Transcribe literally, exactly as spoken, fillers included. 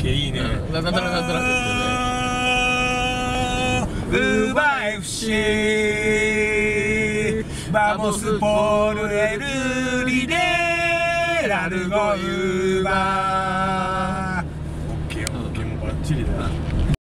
ケーいいね。 なんとなくなんとなくですウーバー エフシー Vamos por el líder, algo Uber